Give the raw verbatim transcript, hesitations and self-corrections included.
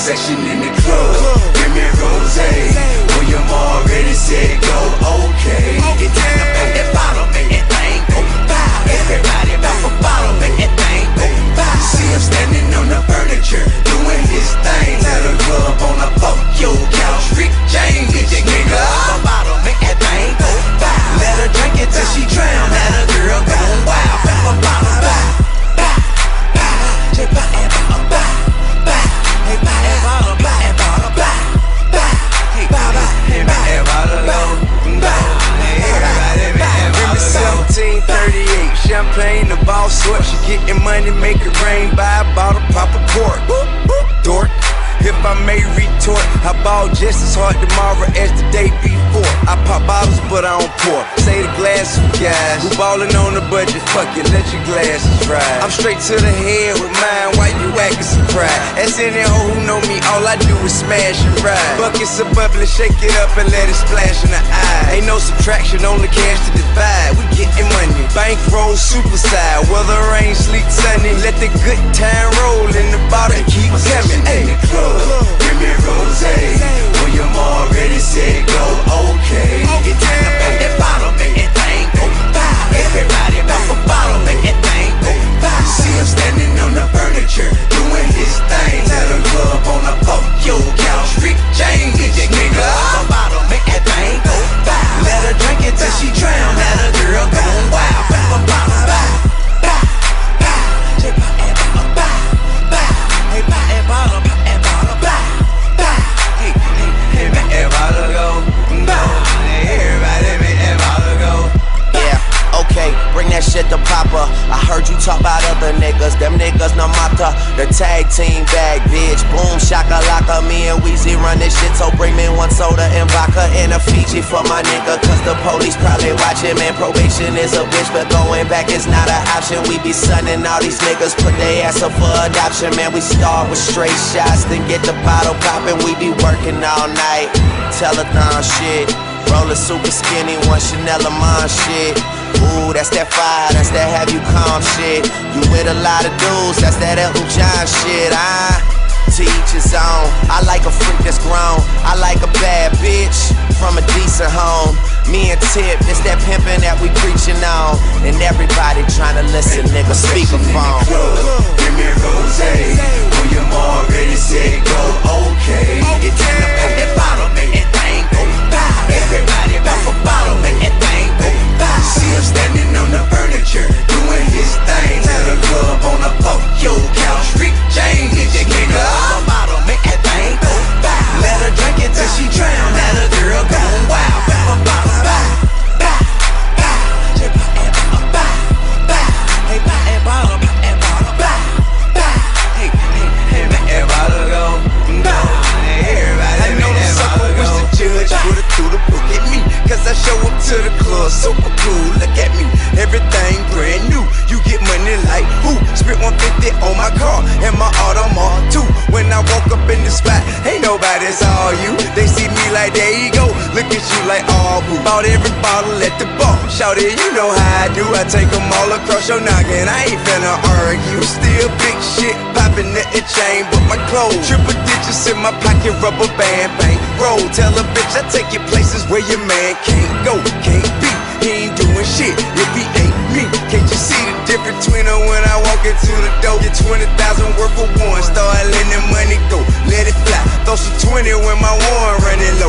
section in the club. Give me rose. William already said go, okay. It's time to put that bottle, make that thing go by. Everybody back for bottle, make that thing go by. See him standing on the furniture, doing his thing. Let her club on the fuck your couch, Rick James. Get your nigga up a bottle, make that thing go by. Let her drink it till she drown, let her girl go wild. Back for bottle, bye, bye, bye. Just buy that bottle, bye, bye. Hey, buy that bottle, buy that bottle, bye, bye. Hey, buy that bottle, go, bye. seventeen thirty-eight, champagne, the ball sweat. She getting money, make it rain. Buy a bottle, pop a cork. Dork. If I may retort, I ball just as hard tomorrow as the day before. I pop bottles, but I don't pour. Say the glass of guys who ballin' on the budget. Fuck it, let your glasses ride. I'm straight to the head with mine. Why you acting surprised? As any hoe who know me, all I do is smash and ride. Buckets of bubbly, shake it up and let it splash in the eye. Ain't no subtraction, only cash to divide. We getting money, bankroll superside. Weather, rain, sleet, sunny. Let the good time roll in the bottle and keep coming. Hey. Give me rose. William already said go, okay. It's time to put that bottle, make that thing go by. Everybody back for bottle, make that thing go by. See him standing on the furniture, doing his thing. Let her club on the fuck your couch, Rick James. Get your nigga up a bottle, make that thing go by. Let her drink it till she drown, let her girl go wild. Back for bottle, bye, bye, bye. Just buy that bottle, bye, bye. Hey, buy that bottle, buy that bottle, bye, bye. Hey, hey, hey, make that bottle go, bye. Everybody make that bottle go. Yeah, okay, bring that shit to Papa. I heard you talk about other niggas, them niggas no matter. The tag team bag, bitch. Boom, shaka laka. Me and Weezy run this shit, so bring me one soda and vodka and a Fiji for my nigga. Cause the police probably watching, man. Probation is a bitch, but going back is not an option. We be sunning all these niggas, put their ass up for adoption. Man, we start with straight shots, then get the bottle poppin'. We be working all night, telethon shit. Roller super skinny, one Chanel a Mon shit. Ooh, that's that fire, that's that have you calm shit. You with a lot of dudes, that's that Elton John shit. I to each his own. I like a freak that's grown. I like a bad bitch from a decent home. Me and Tip, it's that pimpin' that we preachin' on. And everybody tryna listen, nigga, speakerphone. Give me rose. William already said go, okay. It's time to put that bottle, make that thing go by. Everybody back for bottle, make that thing go by. See him standing on the furniture, doing his thing. Let her club on the fuck your couch, Rick James. Get your nigga up a bottle, make that thing go by. Let her drink it till she drown, let her girl go wild. Back for bottle, bye, bye, bye. Just buy that bottle, bye, bye. Hey, buy that bottle, buy that bottle, bye, bye. Hey, hey, hey, make that bottle go, bye. Everybody make that bottle go. Judge would've threw the book at me, cause I show up to the club super cool. Look at me, everything brand new. You get money like who? Spent one fifty on my car and my Audemars too. When I walk up in the spot, ain't nobody saw you. They see me like, there you go. Look at you like, oh boo. Bought every bottle at the bar. Shout it, you know how I do. I take them all across your noggin. I ain't finna argue. Still big shit poppin' at the chain, but my clothes triple digits in my pocket, rubber band, bang, roll. Tell a bitch I take you places where your man can't go, can't be. He ain't doing shit if he ain't me. Can't you see the difference between her when I walk into the door? Get twenty thousand worth of one, start letting the money go, let it fly. Throw some twenty when my one running.